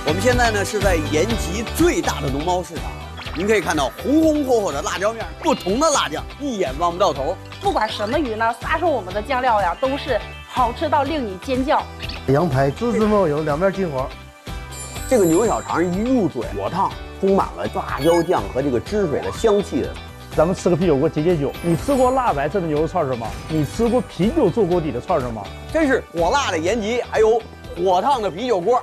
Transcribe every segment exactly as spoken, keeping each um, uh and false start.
我们现在呢是在延吉最大的农贸市场，您可以看到红红火火的辣椒面，不同的辣酱，一眼望不到头。 不管什么鱼呢，撒上我们的酱料呀，都是好吃到令你尖叫。 羊排滋滋冒油，两面金黄。 这个牛小肠一入嘴，火烫，充满了辣椒酱和这个汁水的香气的。 咱们吃个啤酒锅解解酒。你吃过辣白色的牛肉串儿吗？你吃过啤酒做锅底的串儿吗？ 真是火辣的延吉，还有火烫的啤酒锅。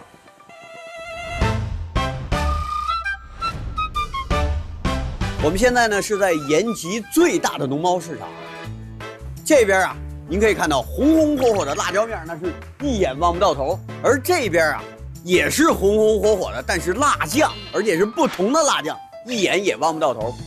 我们现在呢是在延吉最大的农贸市场，这边啊，您可以看到红红火火的辣椒面，那是一眼望不到头；而这边啊，也是红红火火的，但是辣酱，而且是不同的辣酱，一眼也望不到头。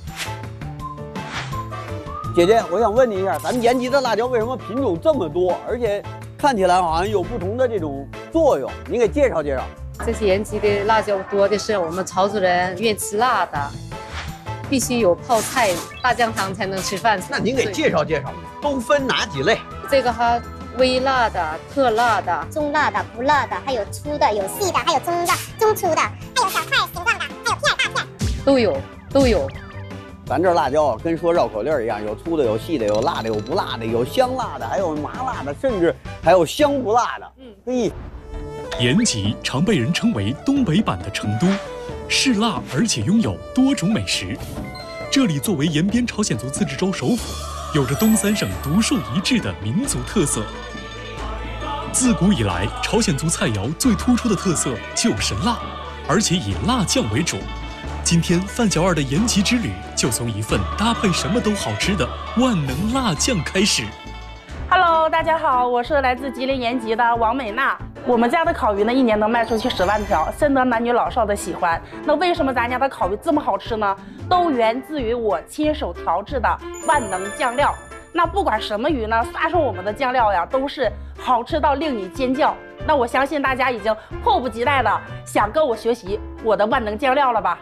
姐姐，我想问你一下，咱们延吉的辣椒为什么品种这么多，而且看起来好像有不同的这种作用？您给介绍介绍。 这些延吉的辣椒多的是我们潮州人愿意吃辣的。必须有泡菜、大酱汤才能吃饭。 那您给介绍介绍，都分哪几类？ 这个哈，微辣的、特辣的、 中辣的、不辣的，还有粗的、有细的，还有中的、中粗的，还有小块形状的，还有片大片， 都有都有。 咱这辣椒啊，跟说绕口令一样，有粗的、有细的、有辣的、有不辣的，有香辣的，还有麻辣的，甚至还有香不辣的。嗯，嘿。 延吉常被人称为东北版的成都。是辣，而且拥有多种美食。这里作为延边朝鲜族自治州首府，有着东三省独树一帜的民族特色。自古以来，朝鲜族菜肴最突出的特色就是辣，而且以辣酱为主。今天范小二的延吉之旅就从一份搭配什么都好吃的万能辣酱开始。 Hello， 大家好，我是来自吉林延吉的王美娜。我们家的烤鱼呢，一年能卖出去十万条，深得男女老少的喜欢。那为什么咱家的烤鱼这么好吃呢？都源自于我亲手调制的万能酱料。那不管什么鱼呢，撒上我们的酱料呀，都是好吃到令你尖叫。那我相信大家已经迫不及待的想跟我学习我的万能酱料了吧？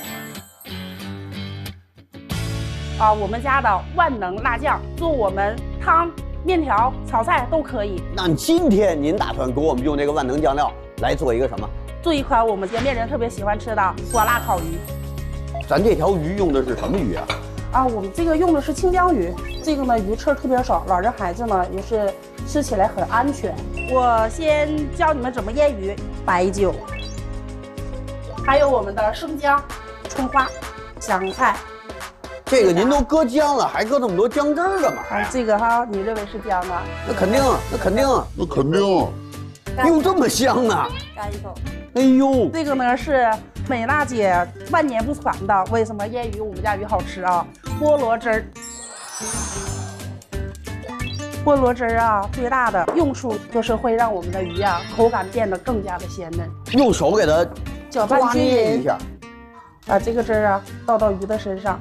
啊，我们家的万能辣酱，做我们汤、面条、炒菜都可以。 那今天您打算给我们用这个万能酱料来做一个什么？ 做一款我们延边人特别喜欢吃的火辣烤鱼。 咱这条鱼用的是什么鱼啊？ 啊，我们这个用的是清江鱼，这个呢鱼刺特别少，老人孩子呢也是吃起来很安全。我先教你们怎么腌鱼，白酒，还有我们的生姜、葱花、香菜。 这个您都搁姜了，还搁这么多姜汁儿干嘛呀？ 啊，这个哈，你认为是姜啊？ 那肯定，那肯定，那肯定，用这么香呢？ 干一口。 哎呦， 这个呢是美娜姐万年不传的，为什么腌鱼我们家鱼好吃啊？菠萝汁儿。菠萝汁儿啊，最大的用处就是会让我们的鱼啊口感变得更加的鲜嫩。 用手给它搅拌均匀一下， 把这个汁儿啊倒到鱼的身上。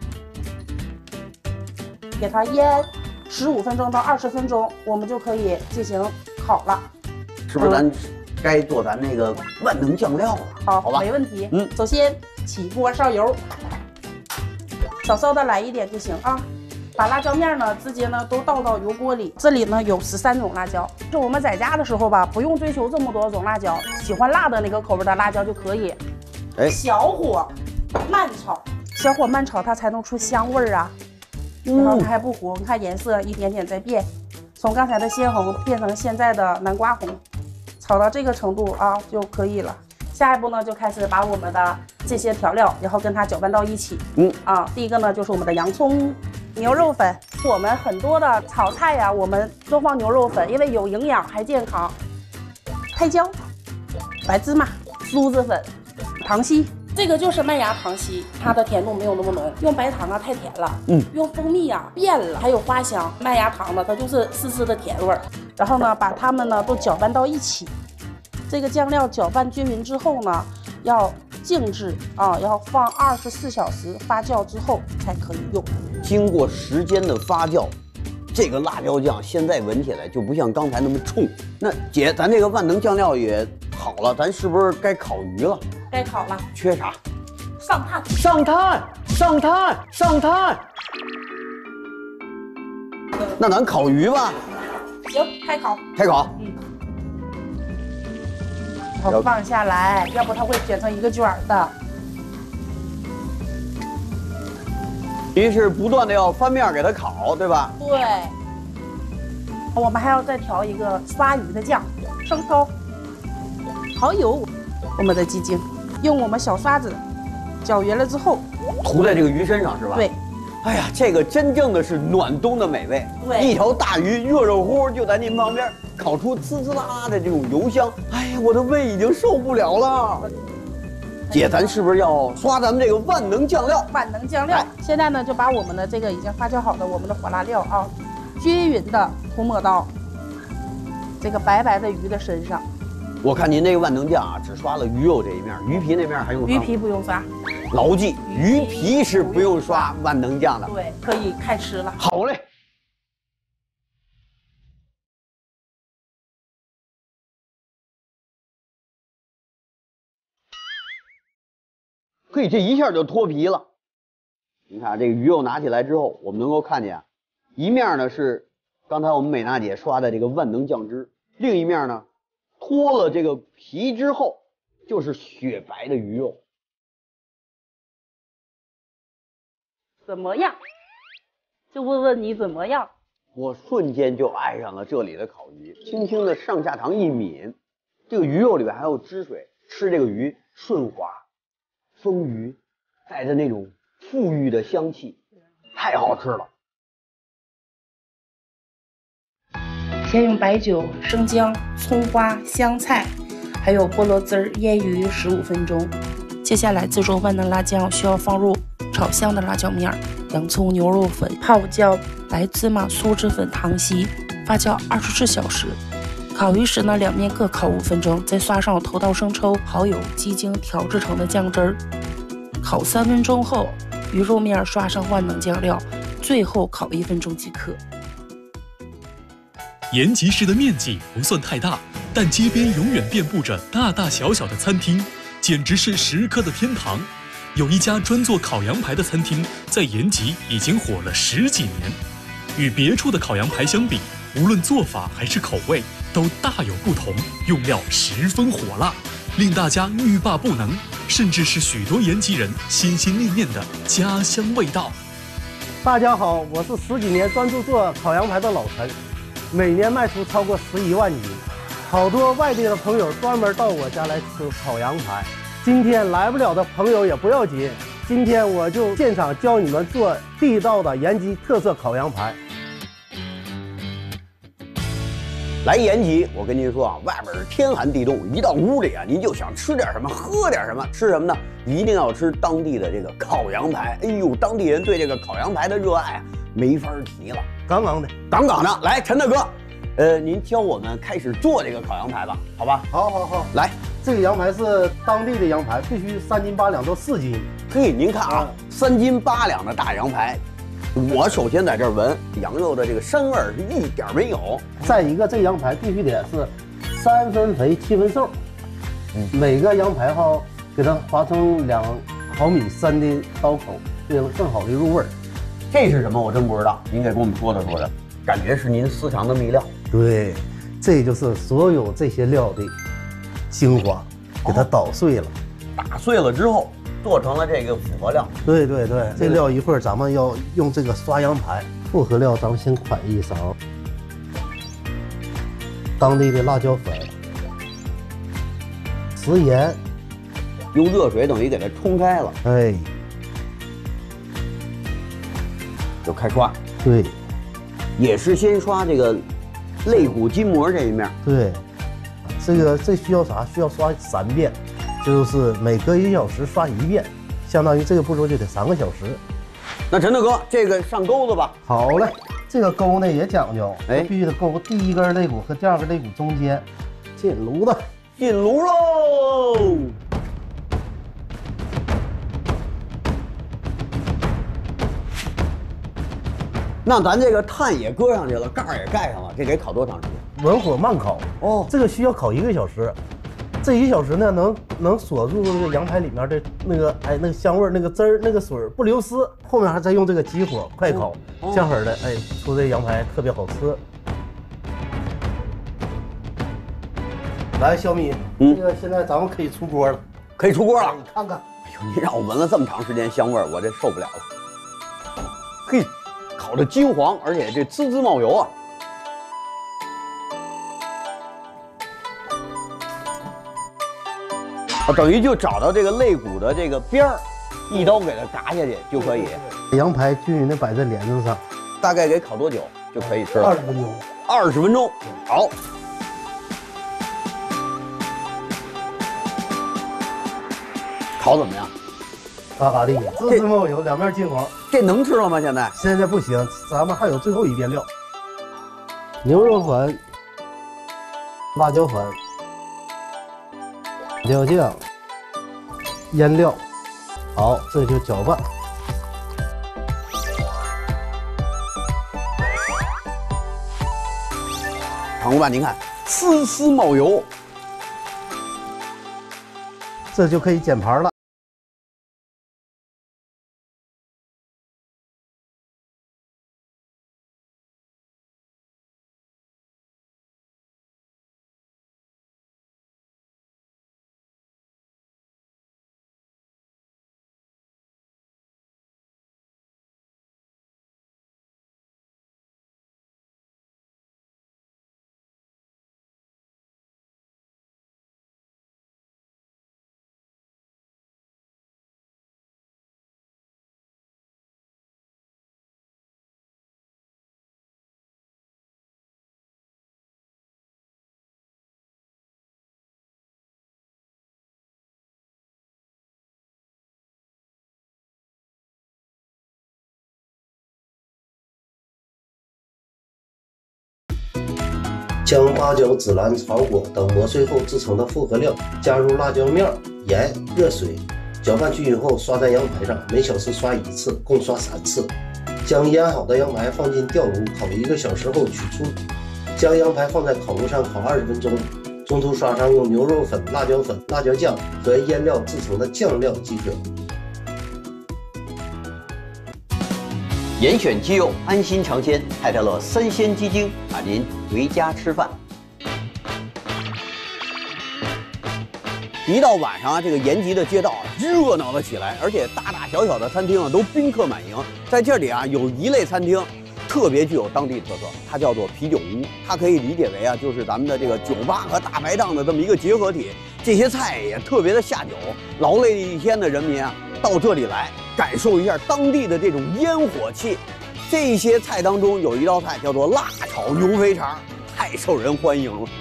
给它腌十五分钟到二十分钟，我们就可以进行烤了。 是不是咱该做咱那个万能酱料了？ 好， 好吧， 没问题。 嗯， 首先起锅烧油，少烧的来一点就行啊。把辣椒面呢直接呢都倒到油锅里。这里呢有十三种辣椒，就我们在家的时候吧，不用追求这么多种辣椒，喜欢辣的那个口味的辣椒就可以。 哎， 小火慢炒，小火慢炒它才能出香味儿啊。然后它还不糊，你看颜色一点点在变，从刚才的鲜红变成现在的南瓜红，炒到这个程度啊就可以了。下一步呢，就开始把我们的这些调料，然后跟它搅拌到一起。嗯啊，第一个呢就是我们的洋葱、牛肉粉。我们很多的炒菜呀、啊，我们都放牛肉粉，因为有营养还健康。开椒、白芝麻、酥子粉、糖稀。这个就是麦芽糖稀，它的甜度没有那么浓，用白糖啊太甜了，嗯，用蜂蜜呀、啊、变了，还有花香。麦芽糖呢，它就是丝丝的甜味儿。然后呢，把它们呢都搅拌到一起。这个酱料搅拌均匀之后呢，要静置啊，要放二十四小时发酵之后才可以用。 经过时间的发酵，这个辣椒酱现在闻起来就不像刚才那么冲。那姐，咱这个万能酱料也好了，咱是不是该烤鱼了？ 该烤了。 缺啥？ 上炭！ 上炭！上炭！上炭！那咱烤鱼吧。 行，开烤。 开烤。 嗯。 后放下来，要不它会卷成一个卷儿的。 于是不断的要翻面给它烤，对吧？ 对。我们还要再调一个刷鱼的酱，生抽、蚝油，我们的鸡精，用我们小刷子搅匀了之后， 涂在这个鱼身上是吧？ 对。 哎呀，这个真正的是暖冬的美味。 对， 一条大鱼热热乎乎就在您旁边，烤出滋滋啦啦的这种油香。哎呀，我的胃已经受不了了。姐，咱是不是要刷咱们这个万能酱料？ 万能酱料。现在呢，就把我们的这个已经发酵好的我们的火辣料啊，均匀的涂抹到这个白白的鱼的身上。 我看您这个万能酱啊，只刷了鱼肉这一面，鱼皮那面还用刷？ 鱼皮不用刷。 牢记，鱼皮是不用刷万能酱的。 对，可以开吃了。 好嘞。嘿，这一下就脱皮了。你看这个鱼肉拿起来之后，我们能够看见，一面呢是刚才我们美娜姐刷的这个万能酱汁，另一面呢脱了这个皮之后就是雪白的鱼肉。 怎么样？就问问你怎么样？ 我瞬间就爱上了这里的烤鱼，轻轻的上下膛一抿，这个鱼肉里边还有汁水，吃这个鱼顺滑。丰腴，带着那种馥郁的香气，太好吃了。 先用白酒、生姜、葱花、香菜，还有菠萝汁儿腌鱼十五分钟。接下来自制万能辣酱需要放入炒香的辣椒面、洋葱、牛肉粉、泡椒、白芝麻、酥脂粉、糖稀，发酵二十四小时。烤鱼时呢，两面各烤五分钟，再刷上头道生抽、蚝油、鸡精调制成的酱汁儿。烤三分钟后，鱼肉面刷上万能酱料，最后烤一分钟即可。 延吉市的面积不算太大，但街边永远遍布着大大小小的餐厅，简直是食客的天堂。有一家专做烤羊排的餐厅，在延吉已经火了十几年。与别处的烤羊排相比，无论做法还是口味都大有不同，用料十分火辣，令大家欲罢不能，甚至是许多延吉人心心念念的家乡味道。 大家好，我是十几年专注做烤羊排的老陈，每年卖出超过十一万斤，好多外地的朋友专门到我家来吃烤羊排。今天来不了的朋友也不要紧，今天我就现场教你们做地道的延吉特色烤羊排。 来延吉，我跟您说啊，外边是天寒地冻，一到屋里啊，您就想吃点什么，喝点什么，吃什么呢？一定要吃当地的这个烤羊排。哎呦，当地人对这个烤羊排的热爱啊，没法提了。 杠杠的， 杠杠的。来，陈大哥，呃，您教我们开始做这个烤羊排吧，好吧？ 好，好，好。 来， 这个羊排是当地的羊排，必须三斤八两到四斤。 嘿，您看啊，三斤八两的大羊排。我首先在这儿闻羊肉的这个膻味儿是一点没有。 再一个，这羊排必须得是三分肥七分瘦，嗯，每个羊排哈给它划成两毫米深的刀口，这样更好的入味儿。 这是什么？我真不知道，您给给我们说的说的，感觉是您私藏的秘料。 对，这就是所有这些料的精华，给它捣碎了， 哦、打碎了之后。做成了这个复合料， 对对对，这料一会儿咱们要用这个刷羊排复合料，咱们先㧟一勺当地的辣椒粉、食盐， 用热水等于给它冲开了， 哎， 就开刷。 对， 也是先刷这个肋骨筋膜这一面。 对，这个这需要啥？需要刷三遍。就是每隔一小时刷一遍，相当于这个步骤就得三个小时。 那陈大哥，这个上钩子吧。 好嘞，这个钩呢也讲究，哎，必须得钩第一根肋骨和第二根肋骨中间，进炉子， 进炉喽。那咱这个炭也搁上去了，盖儿也盖上了，这得烤多长时间？ 文火慢烤哦，这个需要烤一个小时。这一小时呢，能能锁住这个羊排里面的那个哎那个香味儿、那个汁儿、那个水不流失。后面还再用这个急火快烤，哦、这样式的，哎，出这羊排特别好吃。 来，小米， 嗯这个现在咱们可以出锅了， 可以出锅了。 你看看， 哎呦，你让我闻了这么长时间香味儿，我这受不了了。嘿，烤的金黄，而且这滋滋冒油啊！啊，等于就找到这个肋骨的这个边儿，一刀给它嘎下去就可以。 羊排均匀的摆在帘子上， 大概给烤多久就可以吃了？ 二十分钟。 二十分钟。好。烤怎么样？ 嘎嘎的，滋滋冒油，两面金黄。 这能吃了吗？现在？ 现在不行，咱们还有最后一遍料：牛肉粉、辣椒粉、辣椒酱、腌料。好，这就搅拌。 长老板，您看，丝丝冒油， 这就可以剪盘了。将八角、孜然、草果等磨碎后制成的复合料加入辣椒面、盐、热水，搅拌均匀后刷在羊排上，每小时刷一次，共刷三次。将腌好的羊排放进吊炉烤一个小时后取出，将羊排放在烤炉上烤二十分钟，中途刷上用牛肉粉、辣椒粉、辣椒酱和腌料制成的酱料即可。 严选鸡肉，安心尝鲜。泰特乐三鲜鸡精，啊，您回家吃饭。一到晚上啊，这个延吉的街道啊热闹了起来，而且大大小小的餐厅啊都宾客满盈。在这里啊，有一类餐厅特别具有当地特色，它叫做啤酒屋。它可以理解为啊，就是咱们的这个酒吧和大排档的这么一个结合体。这些菜也特别的下酒，劳累一天的人民啊，到这里来感受一下当地的这种烟火气。这些菜当中有一道菜叫做辣炒牛肥肠，太受人欢迎了。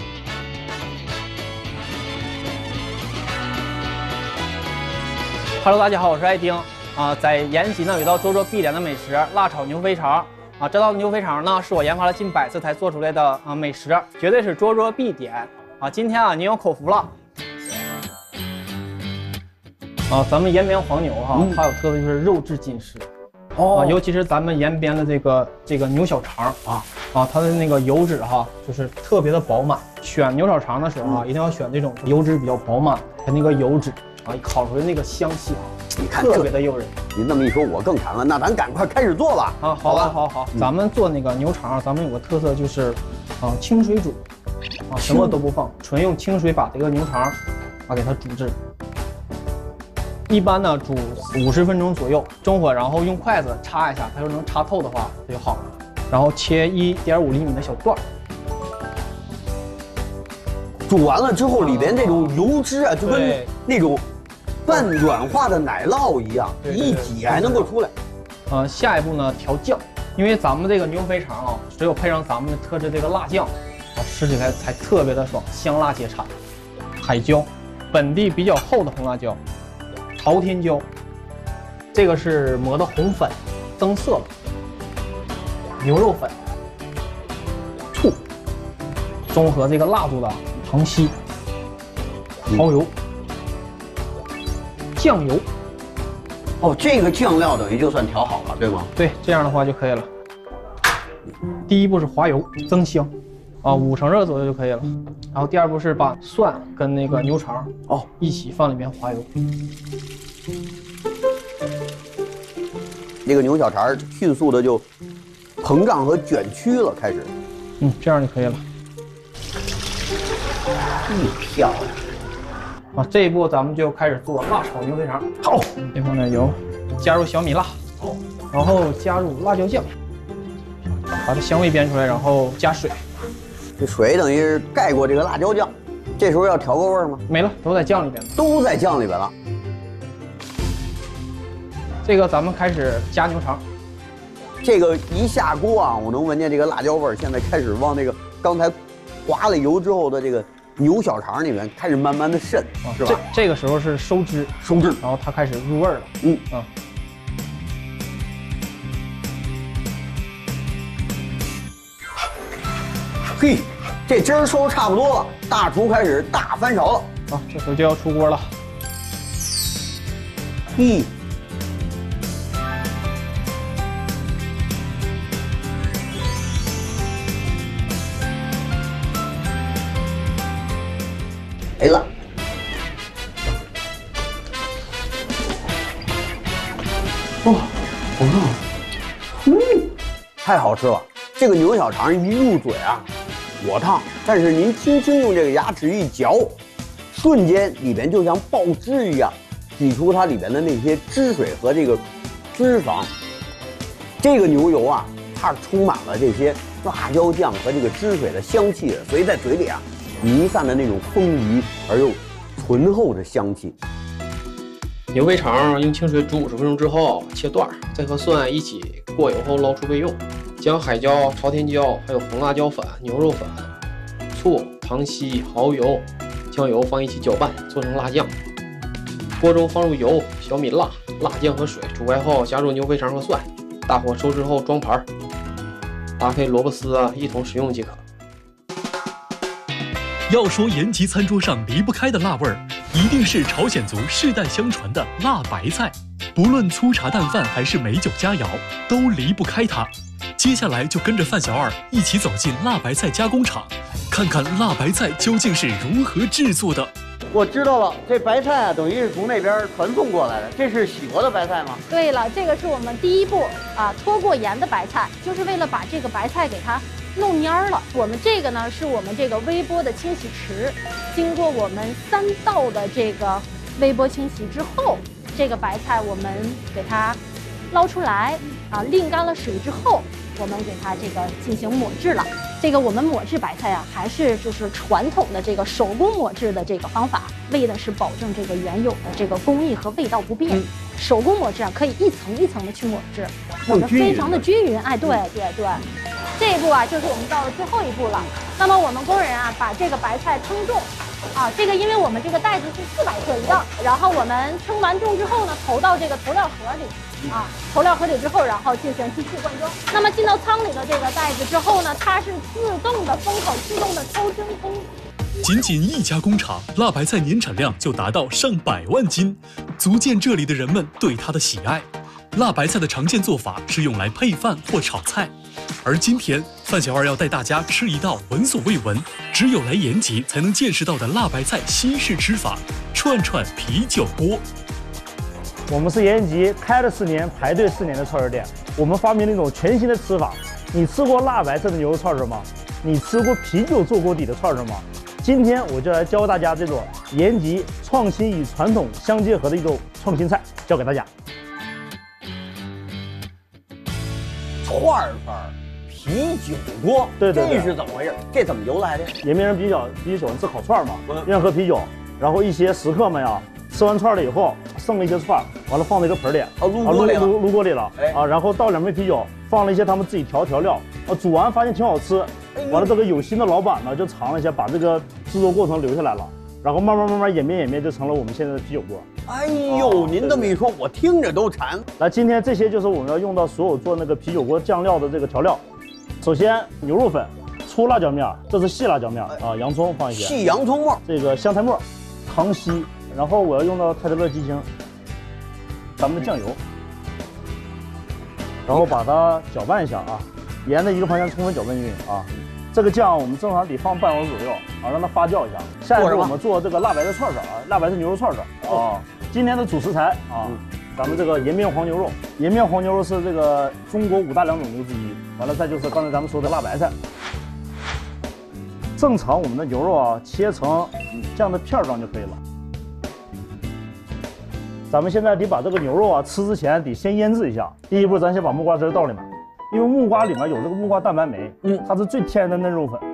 Hello， 大家好，我是艾丁啊。在延吉呢有一道桌桌必点的美食辣炒牛肥肠啊。这道牛肥肠呢是我研发了近百次才做出来的啊美食，绝对是桌桌必点啊。今天啊您有口福了啊。咱们延边黄牛哈、啊，它有特色就是肉质紧实哦、啊，尤其是咱们延边的这个这个牛小肠啊啊，它的那个油脂哈、啊、就是特别的饱满。选牛小肠的时候啊，一定要选这种油脂比较饱满的那个油脂。啊，烤出来那个香气， 你看特别的诱人。 您这么一说，我更馋了。那咱赶快开始做吧。 啊，好吧，好好。嗯、咱们做那个牛肠，咱们有个特色就是，啊，清水煮，啊，什么都不放，纯用清水把这个牛肠，啊，给它煮制。一般呢，煮五十分钟左右，中火，然后用筷子插一下，它就能插透的话就好了。然后切一点五厘米的小段。 煮完了之后，里边这种油脂啊，就跟那种半软化的奶酪一样，一挤还能够出来。 呃，下一步呢，调酱，因为咱们这个牛肥肠啊，只有配上咱们的特制这个辣酱，啊，吃起来才特别的爽，香辣皆产。海椒，本地比较厚的红辣椒，朝天椒，这个是磨的红粉，增色了。牛肉粉，醋，综合这个辣度的。糖稀、蚝油、酱油， 哦，这个酱料等于就算调好了，对吗？ 对，这样的话就可以了。第一步是滑油增香，啊，五成热左右就可以了。然后第二步是把蒜跟那个牛肠哦一起放里面滑油。 这个牛小肠迅速的就膨胀和卷曲了，开始。 嗯，这样就可以了。 嗯，漂亮。 啊，这一步咱们就开始做辣炒牛肥肠。 好， 这会儿呢有加入小米辣，好，然后加入辣椒酱，把它香味煸出来，然后加水。 这水等于是盖过这个辣椒酱，这时候要调个味儿吗？ 没了，都在酱里边了。 都在酱里边了。 这个咱们开始加牛肠。 这个一下锅啊，我能闻见这个辣椒味儿，现在开始往这个刚才滑了油之后的这个牛小肠里面开始慢慢的渗， 啊、 是吧？ 这这个时候是收汁， 收汁， 然后它开始入味儿了。 嗯啊。 嘿，这汁儿收差不多了，大厨开始大翻炒了。 啊，这时候就要出锅了。 嘿。没了，哇，我看，嗯，太好吃了！这个牛小肠一入嘴啊，火烫，但是您轻轻用这个牙齿一嚼，瞬间里边就像爆汁一样，挤出它里边的那些汁水和这个脂肪。这个牛油啊，它充满了这些辣椒酱和这个汁水的香气的，所以在嘴里啊。弥散的那种丰腴而又醇厚的香气。 牛肥肠用清水煮五十分钟之后切段，再和蒜一起过油后捞出备用。将海椒、朝天椒、还有红辣椒粉、牛肉粉、醋、糖稀、蚝油、酱油放一起搅拌，做成辣酱。锅中放入油、小米辣、辣酱和水，煮开后加入牛肥肠和蒜，大火收汁后装盘，搭配萝卜丝啊一同食用即可。 要说延吉餐桌上离不开的辣味儿，一定是朝鲜族世代相传的辣白菜。不论粗茶淡饭还是美酒佳肴，都离不开它。接下来就跟着范小二一起走进辣白菜加工厂，看看辣白菜究竟是如何制作的。 我知道了，这白菜啊，等于是从那边传送过来的。这是洗过的白菜吗？ 对了，这个是我们第一步啊，脱过盐的白菜，就是为了把这个白菜给它弄蔫儿了。我们这个呢，是我们这个微波的清洗池，经过我们三道的这个微波清洗之后，这个白菜我们给它捞出来啊，沥干了水之后，我们给它这个进行抹制了。这个我们抹制白菜啊，还是就是传统的这个手工抹制的这个方法，为的是保证这个原有的这个工艺和味道不变。嗯、手工抹制啊，可以一层一层的去抹制，我们非常的均匀。哎，对对对。这一步啊，就是我们到了最后一步了。那么我们工人啊，把这个白菜称重，啊，这个因为我们这个袋子是四百克一样，然后我们称完重之后呢，投到这个投料盒里，啊，投料盒里之后，然后进行机器灌装。那么进到仓里的这个袋子之后呢，它是自动的封口、自动的抽真空。 仅仅一家工厂，辣白菜年产量就达到上百万斤，足见这里的人们对它的喜爱。辣白菜的常见做法是用来配饭或炒菜，而今天范小二要带大家吃一道闻所未闻，只有来延吉才能见识到的辣白菜西式吃法——串串啤酒锅。 我们是延吉开了四年、排队四年的串串店，我们发明了一种全新的吃法。你吃过辣白菜的牛肉串串吗？你吃过啤酒做锅底的串串吗？今天我就来教大家这种延吉创新与传统相结合的一种创新菜，教给大家。 串串啤酒锅， 对对对， 这是怎么回事？这怎么由来的？ 延边人比较比较喜欢吃烤串嘛，愿意喝啤酒，然后一些食客们呀，吃完串了以后，剩了一些串，完了放在一个盆里，啊， 卤锅里了， 卤卤锅里了，啊，然后倒两杯啤酒，放了一些他们自己调调料，啊，煮完发现挺好吃，完了这个有心的老板呢就尝了一下，把这个制作过程留下来了，然后慢慢慢慢演变演变，就成了我们现在的啤酒锅。 哎呦，您这么一说，我听着都馋。 那今天这些就是我们要用到所有做那个啤酒锅酱料的这个调料。首先牛肉粉、粗辣椒面，这是细辣椒面啊，洋葱放一些， 细洋葱末， 这个香菜末、糖稀，然后我要用到泰德乐鸡精，咱们的酱油，然后把它搅拌一下啊，沿着一个方向充分搅拌均匀啊。这个酱我们正常得放半小时左右啊，让它发酵一下。下一步我们做这个辣白菜串串啊，辣白菜牛肉串串啊。今天的主食材啊，咱们这个延边黄牛肉，延边黄牛肉是这个中国五大良种牛之一。完了，再就是刚才咱们说的辣白菜。 正常我们的牛肉啊，切成这样的片状就可以了。咱们现在得把这个牛肉啊吃之前得先腌制一下。第一步，咱先把木瓜汁倒里面，因为木瓜里面有这个木瓜蛋白酶，嗯，它是最天然的嫩肉粉。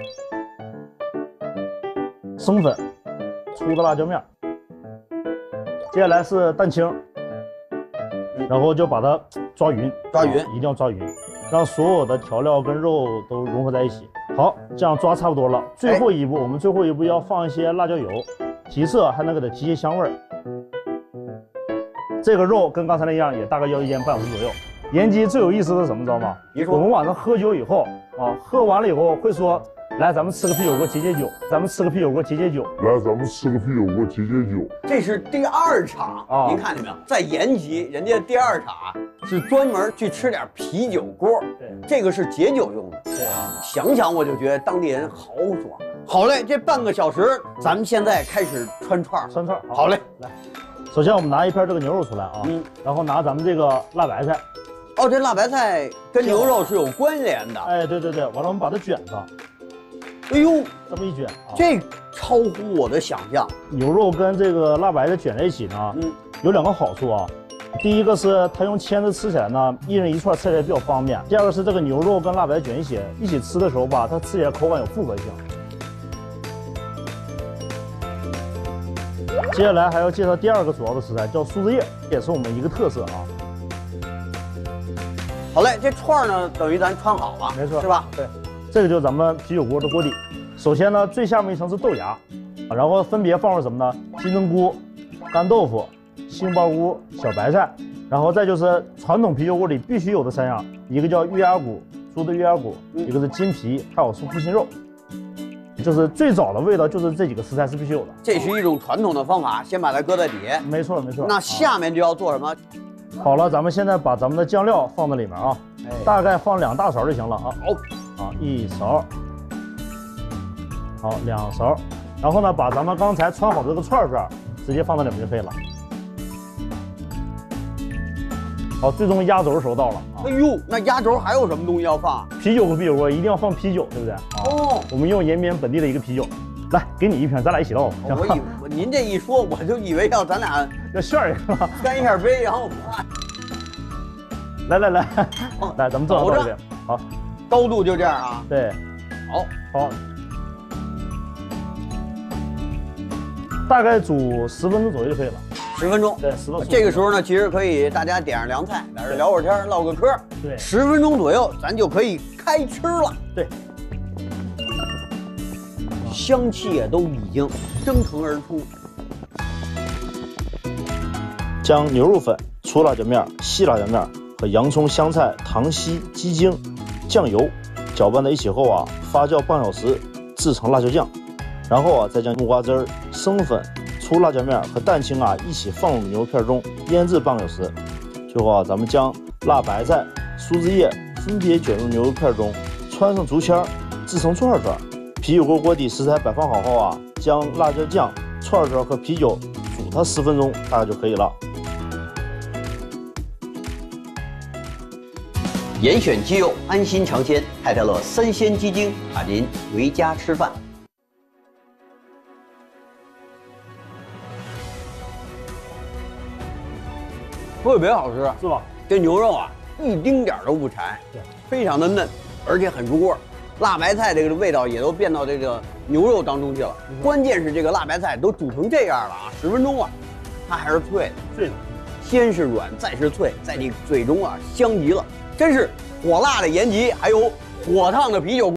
生粉，粗的辣椒面，接下来是蛋清，然后就把它抓匀， 抓匀， 一定要抓匀，让所有的调料跟肉都融合在一起。好，这样抓差不多了。最后一步，我们最后一步要放一些辣椒油，提色还能给它提些香味儿。这个肉跟刚才那样，也大概要腌半小时左右。盐鸡最有意思的是什么，知道吗？我们晚上喝酒以后啊，喝完了以后会说，来，咱们吃个啤酒锅解解酒，咱们吃个啤酒锅解解酒， 来，咱们吃个啤酒锅解解酒。 这是第二场啊，您看见没有？在延吉，人家第二场是专门去吃点啤酒锅，对，这个是解酒用的。对啊，想想我就觉得当地人豪爽。好嘞，这半个小时，咱们现在开始穿串， 穿串。 好嘞， 来。首先我们拿一片这个牛肉出来啊，嗯，然后拿咱们这个辣白菜， 哦，这辣白菜跟牛肉是有关联的， 哎，对对对，完了我们把它卷上， 哎呦， 这么一卷啊， 这超乎我的想象。 牛肉跟这个辣白菜卷在一起呢，嗯，有两个好处啊，第一个是它用签子吃起来呢，一人一串吃起来比较方便；第二个是这个牛肉跟辣白卷一起一起吃的时候吧，它吃起来口感有复合性。接下来还要介绍第二个主要的食材，叫苏子叶，也是我们一个特色啊。 好嘞，这串呢等于咱穿好了， 没错， 是吧？ 对，这个就是咱们啤酒锅的锅底。首先呢，最下面一层是豆芽，然后分别放入什么呢？金针菇、干豆腐、杏鲍菇、小白菜，然后再就是传统啤酒锅里必须有的三样，一个叫月牙骨，猪的月牙骨，嗯、一个是金皮，还有是护心肉。就是最早的味道，就是这几个食材是必须有的。 这是一种传统的方法，先把它搁在底下。 没错没错。 那下面就要做什么？ 好了，咱们现在把咱们的酱料放在里面啊，哎、大概放两大勺就行了啊。好，啊一勺，好两勺，然后呢，把咱们刚才穿好的这个串串直接放在里面就可以了。好，最终压轴时候到了啊！ 哎呦，那压轴还有什么东西要放？ 啤酒和啤酒锅一定要放啤酒，对不对？哦，我们用延边本地的一个啤酒，来给你一瓶，咱俩一起倒。 哦、我以您这一说，我就以为要咱俩要炫一个， 干一下杯，然后来来来，哦、来咱们坐到这边，好， 高度就这样啊。 对， 好， 好，大概煮十分钟左右就可以了。 十分钟， 对，十分钟。 这个时候呢，其实可以大家点上凉菜，在这聊会儿天，唠个嗑。 对， 十分钟左右，咱就可以开吃了。 对， 香气也都已经蒸腾而出。 将牛肉粉、粗辣椒面、细辣椒面和洋葱、香菜、糖稀、鸡精、酱油搅拌在一起后啊，发酵半小时，制成辣椒酱。然后啊，再将木瓜汁儿、生粉、粗辣椒面和蛋清啊一起放入牛肉片中腌制半个小时。最后啊，咱们将辣白菜、苏子叶分别卷入牛肉片中，穿上竹签，制成串串。啤酒锅锅底食材摆放好后啊，将辣椒酱、串串和啤酒煮它十分钟，大概就可以了。 严选鸡肉，安心尝鲜。泰特勒三鲜鸡精，把您回家吃饭。特别好吃， 是吧？ 这牛肉啊，一丁点都不柴，对，非常的嫩，而且很入味儿。辣白菜这个味道也都变到这个牛肉当中去了。嗯、关键是这个辣白菜都煮成这样了啊，十分钟了，它还是脆的， 脆的， 先是软，再是脆，在你嘴中啊香极了，真是火辣的延吉，还有火烫的啤酒。